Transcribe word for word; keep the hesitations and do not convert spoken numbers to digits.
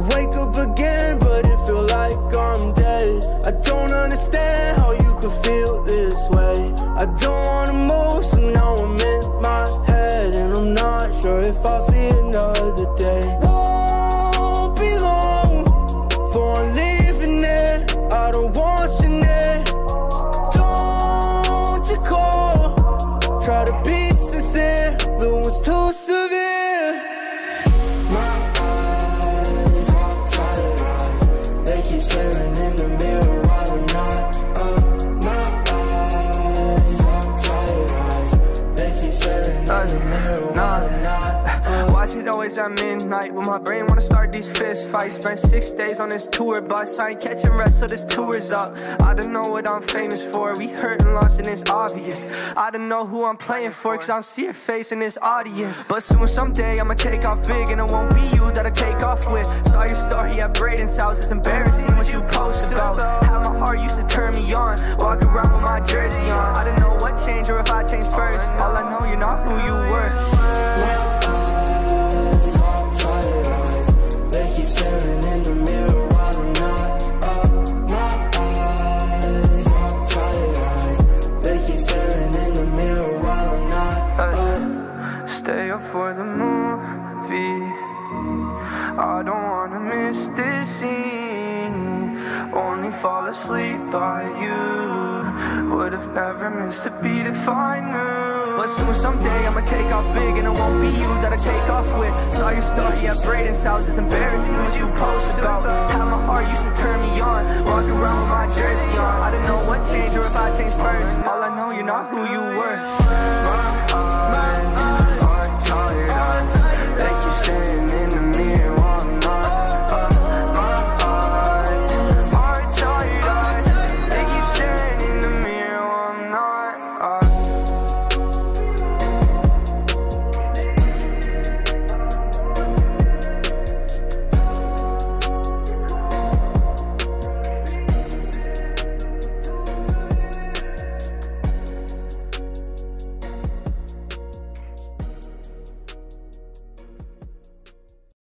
wake up again, but it feel like I'm dead. I don't understand how you could feel this way. I don't wanna move, so now I'm in my head, and I'm not sure if I'll see another day. Won't be long before I'm leaving it. I don't want you near. Don't you call, try to be sincere, but it was too severe. My eyes are tired eyes, they keep staring in the mirror while I'm not up. My eyes are tired eyes, they keep staring in the mirror while I'm not up. Why is it always at midnight when my brain wanna start these fist fights? Spent six days on this tour bus, I ain't catching rest, so this tour's up. I don't know what I'm famous for, we hurt and lost and it's obvious. I don't know who I'm playing for, cause I don't see your face in this audience. But soon someday I'ma take off big, and it won't be you that I take off with. Saw your story at Braden's house, it's embarrassing what you post about. How my heart used to turn me on, walk around with my jersey on. I don't know what changed or if I changed first, all I know you're not who you were. Staring in the mirror while I'm not up. My eyes are tired eyes, they keep staring in the mirror while I'm not up. Stay up for the movie, I don't wanna miss this scene. Only fall asleep by you, would've never missed a beat if I knew. But soon someday I'ma take off big, and it won't be you that I take off with. Saw your story at Braden's house, it's embarrassing what you post about. How my heart used to turn me on, walk around with my jersey on. I don't know what changed or if I changed first, all I know you're not who you were.